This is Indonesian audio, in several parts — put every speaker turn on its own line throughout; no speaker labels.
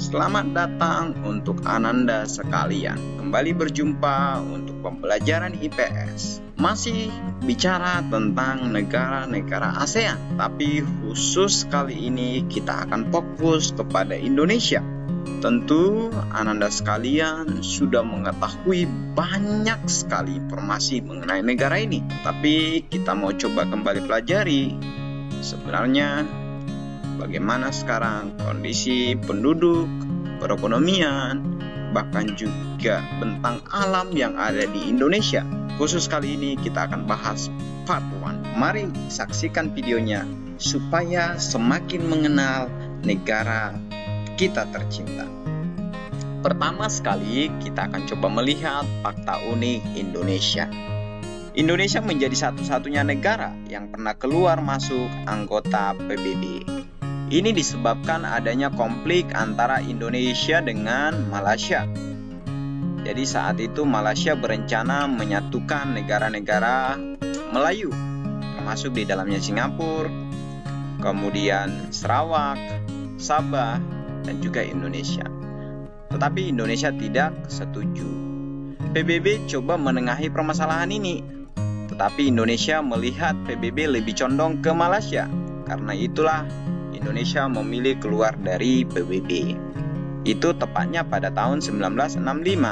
Selamat datang untuk Ananda sekalian. Kembali berjumpa untuk pembelajaran IPS. Masih bicara tentang negara-negara ASEAN, tapi khusus kali ini kita akan fokus kepada Indonesia. Tentu Ananda sekalian sudah mengetahui banyak sekali informasi mengenai negara ini, tapi kita mau coba kembali pelajari sebenarnya bagaimana sekarang kondisi penduduk, perekonomian, bahkan juga bentang alam yang ada di Indonesia. Khusus kali ini kita akan bahas part 1. Mari saksikan videonya supaya semakin mengenal negara kita tercinta. Pertama sekali kita akan coba melihat fakta unik Indonesia. Indonesia menjadi satu-satunya negara yang pernah keluar masuk anggota PBB. Ini disebabkan adanya konflik antara Indonesia dengan Malaysia. Jadi saat itu Malaysia berencana menyatukan negara-negara Melayu, termasuk di dalamnya Singapura, kemudian Sarawak, Sabah, dan juga Indonesia. Tetapi Indonesia tidak setuju. PBB coba menengahi permasalahan ini, tetapi Indonesia melihat PBB lebih condong ke Malaysia. Karena itulah Indonesia memilih keluar dari PBB. Itu tepatnya pada tahun 1965.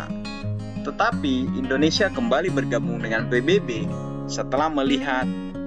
Tetapi Indonesia kembali bergabung dengan PBB setelah melihat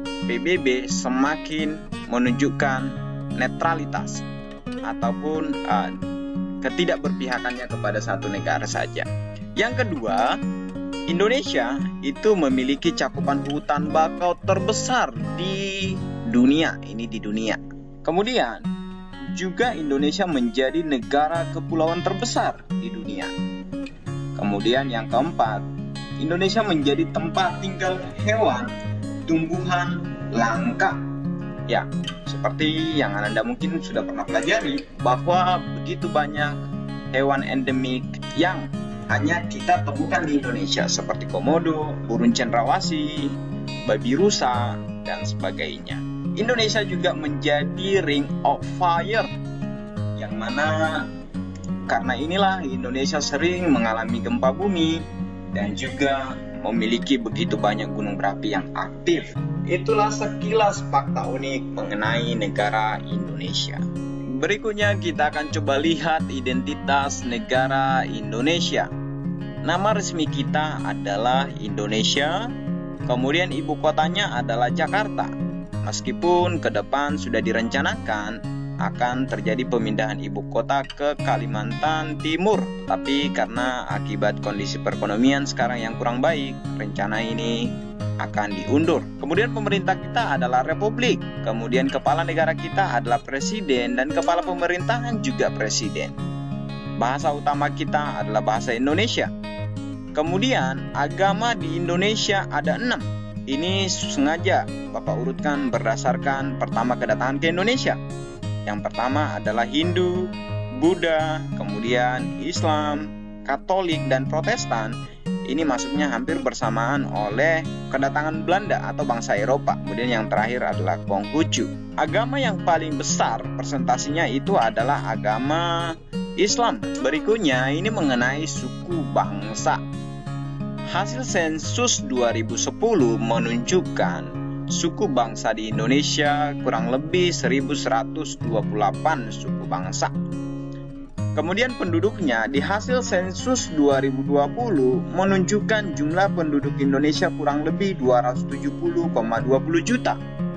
PBB semakin menunjukkan netralitas ataupun ketidakberpihakannya kepada satu negara saja. Yang kedua, Indonesia itu memiliki cakupan hutan bakau terbesar di dunia. Ini di dunia. Kemudian juga Indonesia menjadi negara kepulauan terbesar di dunia. Kemudian yang keempat, Indonesia menjadi tempat tinggal hewan, tumbuhan langka. Ya, seperti yang Anda mungkin sudah pernah pelajari bahwa begitu banyak hewan endemik yang hanya kita temukan di Indonesia seperti komodo, burung cendrawasih, babi rusa, dan sebagainya. Indonesia juga menjadi ring of fire, yang mana karena inilah Indonesia sering mengalami gempa bumi dan juga memiliki begitu banyak gunung berapi yang aktif. Itulah sekilas fakta unik mengenai negara Indonesia. Berikutnya kita akan coba lihat identitas negara Indonesia. Nama resmi kita adalah Indonesia, kemudian ibu kotanya adalah Jakarta. Meskipun ke depan sudah direncanakan akan terjadi pemindahan ibu kota ke Kalimantan Timur, tapi karena akibat kondisi perekonomian sekarang yang kurang baik, rencana ini akan diundur. Kemudian pemerintah kita adalah republik, kemudian kepala negara kita adalah presiden dan kepala pemerintahan juga presiden. Bahasa utama kita adalah bahasa Indonesia. Kemudian agama di Indonesia ada 6. Ini sengaja Bapak urutkan berdasarkan pertama kedatangan ke Indonesia. Yang pertama adalah Hindu, Buddha, kemudian Islam, Katolik, dan Protestan. Ini masuknya hampir bersamaan oleh kedatangan Belanda atau bangsa Eropa. Kemudian yang terakhir adalah Konghucu. Agama yang paling besar presentasinya itu adalah agama Islam. Berikutnya ini mengenai suku bangsa. Hasil sensus 2010 menunjukkan suku bangsa di Indonesia kurang lebih 1128 suku bangsa. Kemudian penduduknya di hasil sensus 2020 menunjukkan jumlah penduduk Indonesia kurang lebih 270,20 juta.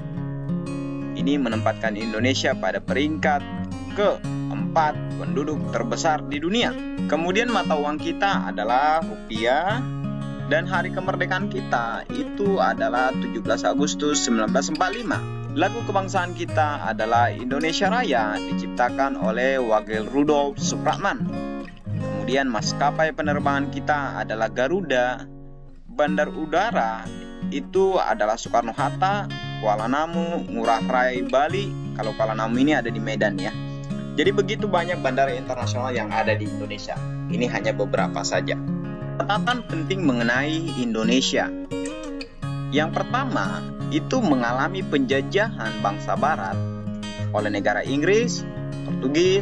Ini menempatkan Indonesia pada peringkat keempat penduduk terbesar di dunia. Kemudian mata uang kita adalah rupiah. Dan hari kemerdekaan kita itu adalah 17 Agustus 1945. Lagu kebangsaan kita adalah Indonesia Raya, diciptakan oleh Wage Rudolf Supratman. Kemudian maskapai penerbangan kita adalah Garuda. Bandar udara itu adalah Soekarno-Hatta, Kuala Namu, Ngurah Rai, Bali. Kalau Kuala Namu ini ada di Medan ya. Jadi begitu banyak bandara internasional yang ada di Indonesia. Ini hanya beberapa saja. Catatan penting mengenai Indonesia. Yang pertama, itu mengalami penjajahan bangsa barat oleh negara Inggris, Portugis,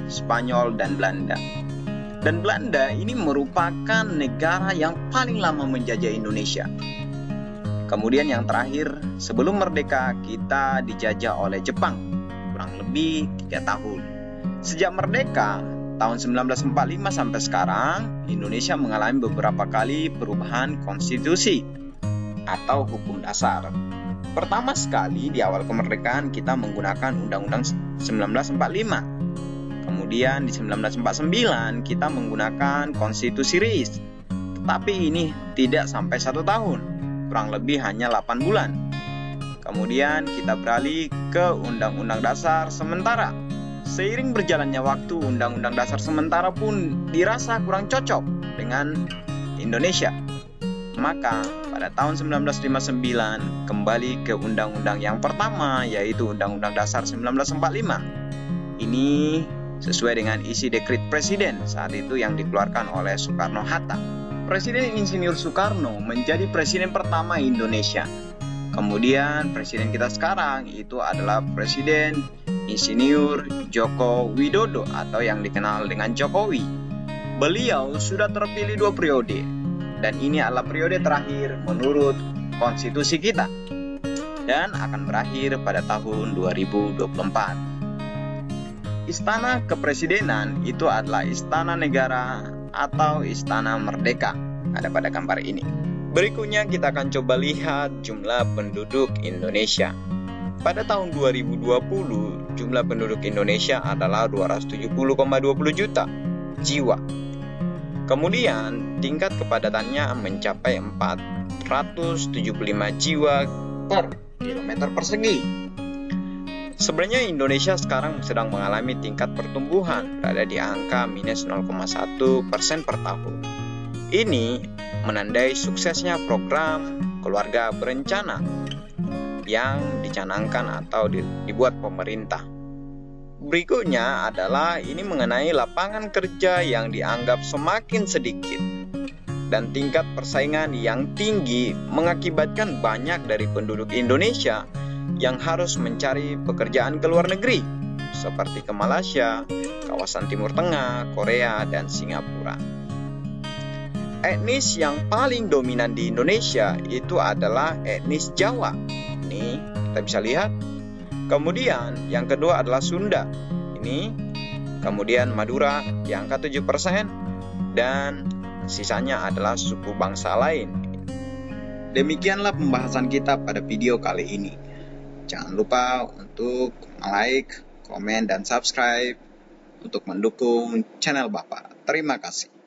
Spanyol, dan Belanda. Dan Belanda ini merupakan negara yang paling lama menjajah Indonesia. Kemudian yang terakhir, sebelum merdeka kita dijajah oleh Jepang kurang lebih 3 tahun. Sejak merdeka tahun 1945 sampai sekarang, Indonesia mengalami beberapa kali perubahan konstitusi atau hukum dasar. Pertama sekali di awal kemerdekaan kita menggunakan Undang-Undang 1945. Kemudian di 1949 kita menggunakan konstitusi RIS. Tetapi ini tidak sampai 1 tahun, kurang lebih hanya 8 bulan. Kemudian kita beralih ke Undang-Undang Dasar Sementara. Seiring berjalannya waktu, Undang-Undang Dasar Sementara pun dirasa kurang cocok dengan Indonesia. Maka pada tahun 1959 kembali ke undang-undang yang pertama, yaitu Undang-Undang Dasar 1945. Ini sesuai dengan isi dekret Presiden saat itu yang dikeluarkan oleh Soekarno-Hatta. Presiden Insinyur Soekarno menjadi presiden pertama Indonesia. Kemudian presiden kita sekarang itu adalah Presiden Insinyur Joko Widodo atau yang dikenal dengan Jokowi. Beliau sudah terpilih 2 periode dan ini adalah periode terakhir menurut konstitusi kita dan akan berakhir pada tahun 2024. Istana Kepresidenan itu adalah istana negara atau istana merdeka. Ada pada gambar ini. Berikutnya kita akan coba lihat jumlah penduduk Indonesia. Pada tahun 2020, jumlah penduduk Indonesia adalah 270,20 juta jiwa. Kemudian tingkat kepadatannya mencapai 475 jiwa per kilometer persegi. Sebenarnya Indonesia sekarang sedang mengalami tingkat pertumbuhan berada di angka minus 0,1% per tahun. Ini menandai suksesnya program keluarga berencana yang dicanangkan atau dibuat pemerintah. Berikutnya adalah ini mengenai lapangan kerja yang dianggap semakin sedikit dan tingkat persaingan yang tinggi mengakibatkan banyak dari penduduk Indonesia yang harus mencari pekerjaan ke luar negeri seperti ke Malaysia, kawasan Timur Tengah, Korea, dan Singapura. Etnis yang paling dominan di Indonesia itu adalah etnis Jawa. Ini kita bisa lihat. Kemudian yang kedua adalah Sunda. Ini kemudian Madura di angka 7% dan sisanya adalah suku bangsa lain. Demikianlah pembahasan kita pada video kali ini. Jangan lupa untuk like, komen, dan subscribe untuk mendukung channel Bapak. Terima kasih.